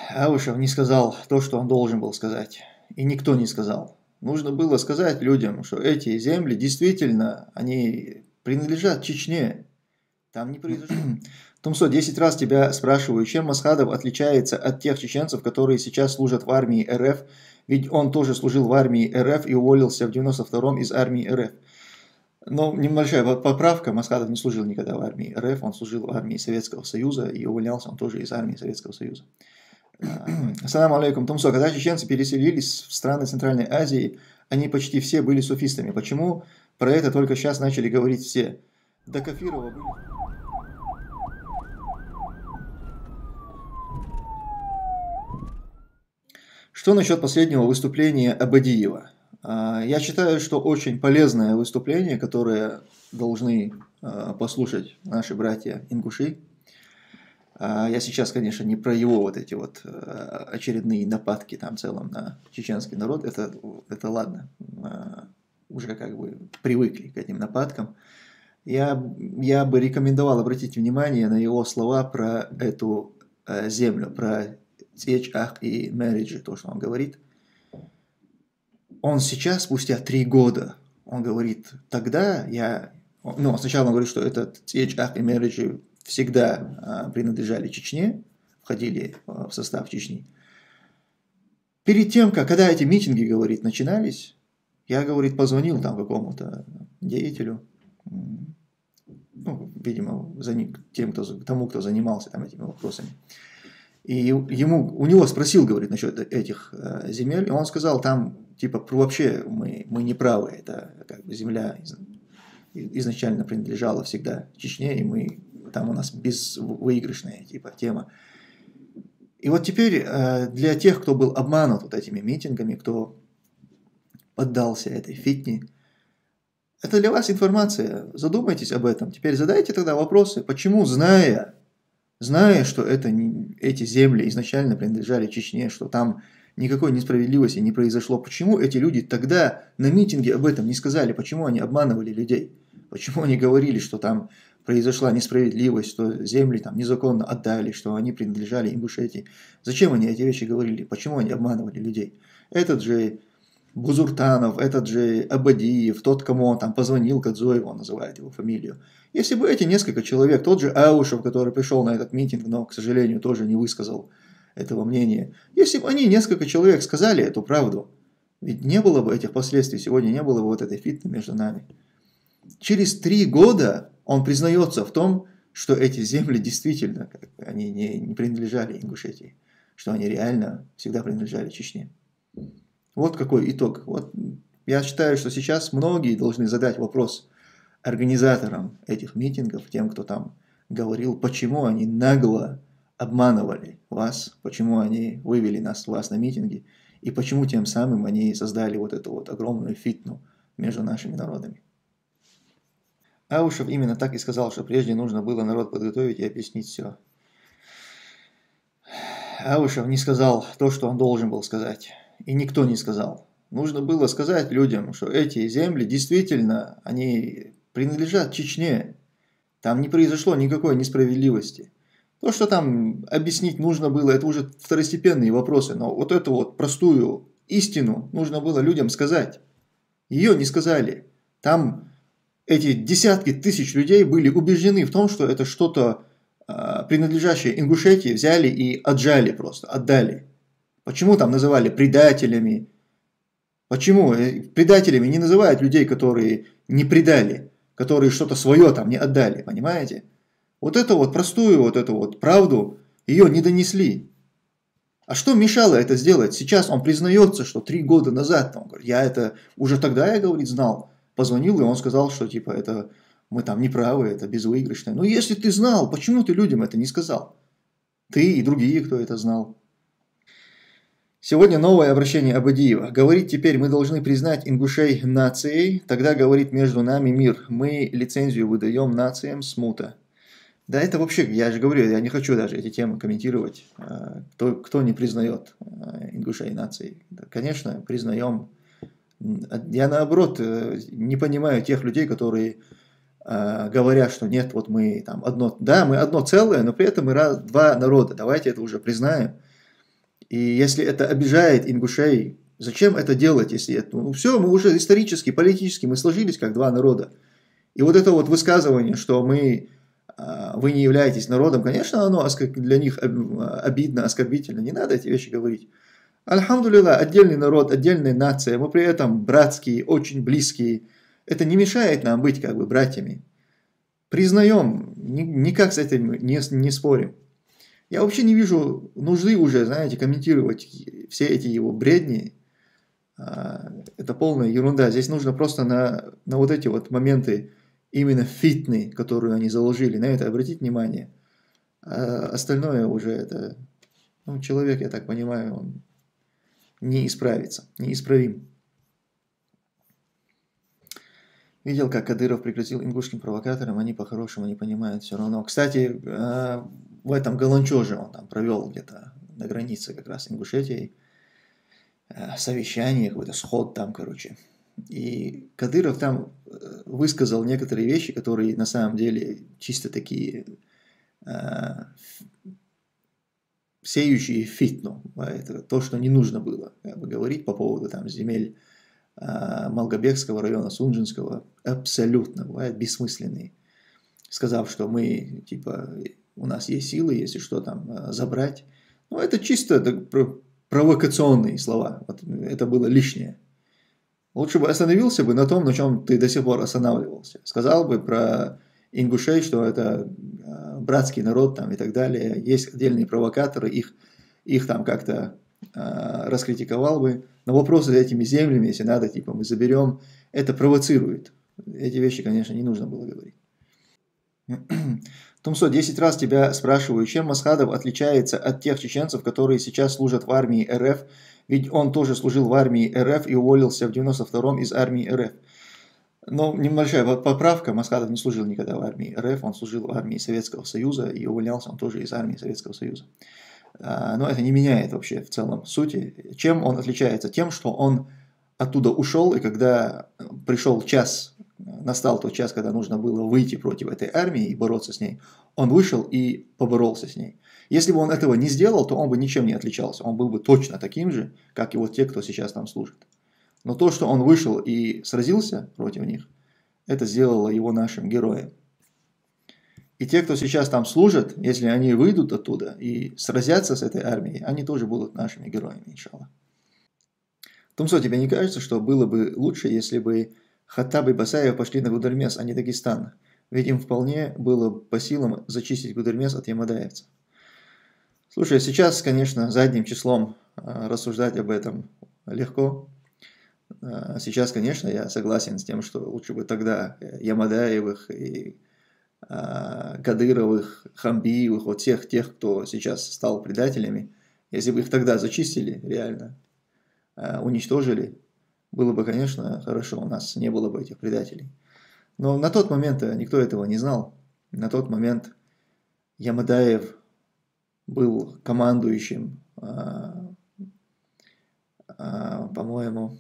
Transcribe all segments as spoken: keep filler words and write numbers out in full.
Аушев не сказал то, что он должен был сказать. И никто не сказал. Нужно было сказать людям, что эти земли действительно, они принадлежат Чечне. Там не произошло. Тумсо, десять раз тебя спрашиваю, чем Масхадов отличается от тех чеченцев, которые сейчас служат в армии РФ, ведь он тоже служил в армии РФ и уволился в девяносто втором из армии РФ. Но небольшая поправка, Масхадов не служил никогда в армии РФ, он служил в армии Советского Союза и увольнялся он тоже из армии Советского Союза. Ассаламу алейкум, Тумсо, когда чеченцы переселились в страны Центральной Азии, они почти все были суфистами. Почему про это только сейчас начали говорить все? До Кафирова были... Что насчет последнего выступления Абадиева? Я считаю, что очень полезное выступление, которое должны послушать наши братья-ингуши. Я сейчас, конечно, не про его вот эти вот очередные нападки там в целом на чеченский народ, это, это ладно, уже как бы привыкли к этим нападкам. Я, я бы рекомендовал обратить внимание на его слова про эту землю, про Цеч, Ах и Мериджи, то, что он говорит. Он сейчас, спустя три года, он говорит, тогда я... Ну, сначала он говорит, что этот Цеч, Ах и Мериджи всегда принадлежали Чечне, входили в состав Чечни. Перед тем, как, когда эти митинги, говорит, начинались, я, говорит, позвонил там какому-то деятелю, ну, видимо, за ним, тем, кто, тому, кто занимался там этими вопросами. И ему, у него спросил, говорит, насчет этих земель, и он сказал, там, типа, вообще мы, мы не правы, это как бы земля изначально принадлежала всегда Чечне, и мы, там у нас безвыигрышная, типа, тема. И вот теперь для тех, кто был обманут вот этими митингами, кто поддался этой фитне, это для вас информация, задумайтесь об этом, теперь задайте тогда вопросы, почему, зная, зная, что это, эти земли изначально принадлежали Чечне, что там никакой несправедливости не произошло, почему эти люди тогда на митинге об этом не сказали, почему они обманывали людей, почему они говорили, что там произошла несправедливость, что земли там незаконно отдали, что они принадлежали Ингушетии. Зачем они эти вещи говорили, почему они обманывали людей? Этот же Бузуртанов, этот же Абадиев, тот, кому он там позвонил, Кадзоев, он называет его фамилию. Если бы эти несколько человек, тот же Аушев, который пришел на этот митинг, но, к сожалению, тоже не высказал этого мнения, если бы они, несколько человек, сказали эту правду, ведь не было бы этих последствий, сегодня не было бы вот этой фитны между нами. Через три года он признается в том, что эти земли действительно, они не, не принадлежали Ингушетии, что они реально всегда принадлежали Чечне. Вот какой итог. Вот я считаю, что сейчас многие должны задать вопрос организаторам этих митингов, тем, кто там говорил, почему они нагло обманывали вас, почему они вывели нас, вас на митинги, и почему тем самым они создали вот эту вот огромную фитну между нашими народами. Аушев именно так и сказал, что прежде нужно было народ подготовить и объяснить все. Аушев не сказал то, что он должен был сказать. И никто не сказал. Нужно было сказать людям, что эти земли действительно, они принадлежат Чечне. Там не произошло никакой несправедливости. То, что там объяснить нужно было, это уже второстепенные вопросы. Но вот эту вот простую истину нужно было людям сказать. Ее не сказали. Там эти десятки тысяч людей были убеждены в том, что это что-то э, принадлежащее Ингушетии взяли и отжали просто, отдали. Почему там называли предателями? Почему предателями не называют людей, которые не предали, которые что-то свое там не отдали, понимаете? Вот эту вот простую, вот эту вот правду, ее не донесли. А что мешало это сделать? Сейчас он признается, что три года назад, он говорит, я это уже тогда, я, говорит, знал. Позвонил, и он сказал, что типа это мы там неправы, это безвыигрышное. Но если ты знал, почему ты людям это не сказал? Ты и другие, кто это знал. Сегодня новое обращение Абадиева. Говорит теперь, мы должны признать ингушей нацией, тогда говорит между нами мир. Мы лицензию выдаем нациям смута. Да это вообще, я же говорю, я не хочу даже эти темы комментировать. Кто, кто не признает ингушей нацией? Конечно, признаем. Я наоборот не понимаю тех людей, которые говорят, что нет, вот мы там одно, да, мы одно целое, но при этом мы раз, два народа. Давайте это уже признаем. И если это обижает ингушей, зачем это делать, если это... Ну все, мы уже исторически, политически, мы сложились как два народа. И вот это вот высказывание, что мы, вы не являетесь народом, конечно, оно для них обидно, оскорбительно. Не надо эти вещи говорить. Альхамдулилlah, отдельный народ, отдельная нация, мы при этом братские, очень близкие. Это не мешает нам быть как бы братьями. Признаем, никак с этим не, не спорим. Я вообще не вижу нужды уже, знаете, комментировать все эти его бредни. Это полная ерунда. Здесь нужно просто на, на вот эти вот моменты, именно фитны, которые они заложили, на это обратить внимание. А остальное уже это... Ну, человек, я так понимаю, он не исправится, неисправим. Видел, как Кадыров прекратил ингушским провокаторам, они по-хорошему не понимают все равно. Кстати, в этом Галанчоже он там провел где-то на границе как раз Ингушетии совещание, какой-то сход там, короче. И Кадыров там высказал некоторые вещи, которые на самом деле чисто такие э, сеющие фитну. Это то, что не нужно было как бы, говорить по поводу там, земель э, Малгобекского района, Сунжинского. Абсолютно, бывает, бессмысленные. Сказав, что мы, типа, у нас есть силы, если что там забрать. Ну, это чисто это провокационные слова. Вот, это было лишнее. Лучше бы остановился бы на том, на чем ты до сих пор останавливался. Сказал бы про ингушей, что это братский народ там, и так далее. Есть отдельные провокаторы, их, их там как-то э, раскритиковал бы. Но вопросы с этими землями, если надо, типа мы заберем, это провоцирует. Эти вещи, конечно, не нужно было говорить. Тумсо, десять раз тебя спрашиваю, чем Масхадов отличается от тех чеченцев, которые сейчас служат в армии РФ, ведь он тоже служил в армии РФ и уволился в девяносто втором из армии РФ. Но небольшая поправка, Масхадов не служил никогда в армии РФ, он служил в армии Советского Союза и увольнялся он тоже из армии Советского Союза. Но это не меняет вообще в целом сути. Чем он отличается? Тем, что он оттуда ушел, и когда пришел час, настал тот час, когда нужно было выйти против этой армии и бороться с ней, он вышел и поборолся с ней. Если бы он этого не сделал, то он бы ничем не отличался. Он был бы точно таким же, как и вот те, кто сейчас там служит. Но то, что он вышел и сразился против них, это сделало его нашим героем. И те, кто сейчас там служит, если они выйдут оттуда и сразятся с этой армией, они тоже будут нашими героями, иншаллах. Тумсо, тебе не кажется, что было бы лучше, если бы Хаттаб и Басаев пошли на Гудермес, а не Дагестан? Ведь им вполне было по силам зачистить Гудермес от ямадаевцев. Слушай, сейчас, конечно, задним числом рассуждать об этом легко. Сейчас, конечно, я согласен с тем, что лучше бы тогда Ямадаевых и Кадыровых, Хамбиевых, вот всех тех, кто сейчас стал предателями, если бы их тогда зачистили реально, уничтожили, было бы, конечно, хорошо, у нас не было бы этих предателей. Но на тот момент никто этого не знал. На тот момент Ямадаев был командующим, по-моему,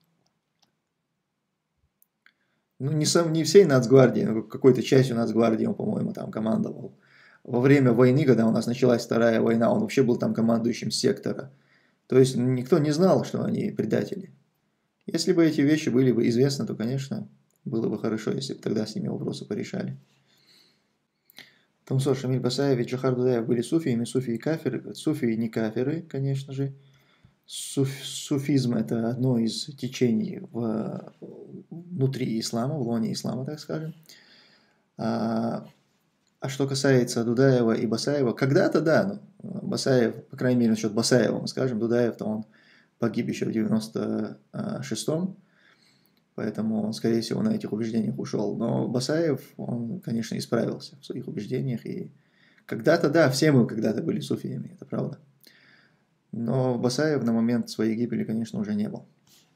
ну, не, сам, не всей нацгвардии, но какой-то частью нацгвардии он, по-моему, там командовал. Во время войны, когда у нас началась Вторая война, он вообще был там командующим сектора. То есть никто не знал, что они предатели. Если бы эти вещи были бы известны, то, конечно, было бы хорошо, если бы тогда с ними вопросы порешали. Тумсо, Шамиль Басаев и Джохар Дудаев были суфиями, суфии и кафиры. Суфии не кафиры, конечно же. Суф, суфизм – это одно из течений в, внутри ислама, в лоне ислама, так скажем. А, а что касается Дудаева и Басаева, когда-то да, ну, Басаев, по крайней мере, насчет Басаева мы скажем, Дудаев-то он погиб еще в девяносто шестом, поэтому он, скорее всего, на этих убеждениях ушел. Но Басаев, он, конечно, исправился в своих убеждениях. И когда-то, да, все мы когда-то были суфиями, это правда. Но Басаев на момент своей гибели, конечно, уже не был.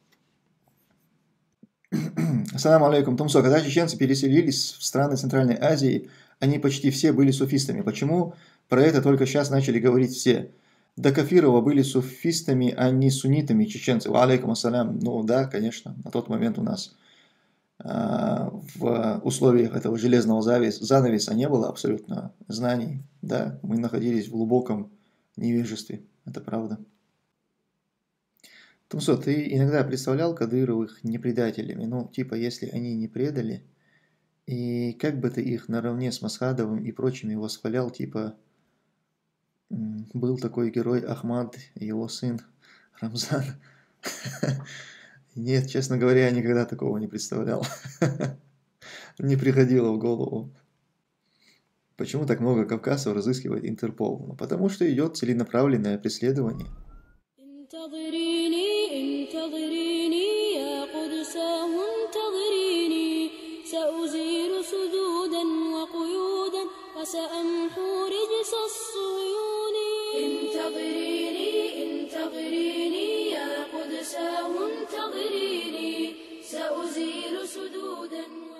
Ассаламу алейкум, Тумсо. Когда чеченцы переселились в страны Центральной Азии, они почти все были суфистами. Почему про это только сейчас начали говорить все? До Кафирова были суфистами, а не суннитами чеченцы. Ва алейкум ассалям. Ну да, конечно, на тот момент у нас э, в условиях этого железного занавеса не было абсолютно знаний. Да, мы находились в глубоком невежестве. Это правда. Тумсо, ты иногда представлял Кадыровых не предателями? Ну, типа, если они не предали, и как бы ты их наравне с Масхадовым и прочими восхвалял, типа, был такой герой Ахмад, его сын Рамзан. Нет, честно говоря, я никогда такого не представлял. Не приходило в голову. Почему так много кавказцев разыскивает Интерпол? Ну, потому что идет целенаправленное преследование. سأزيل سدودا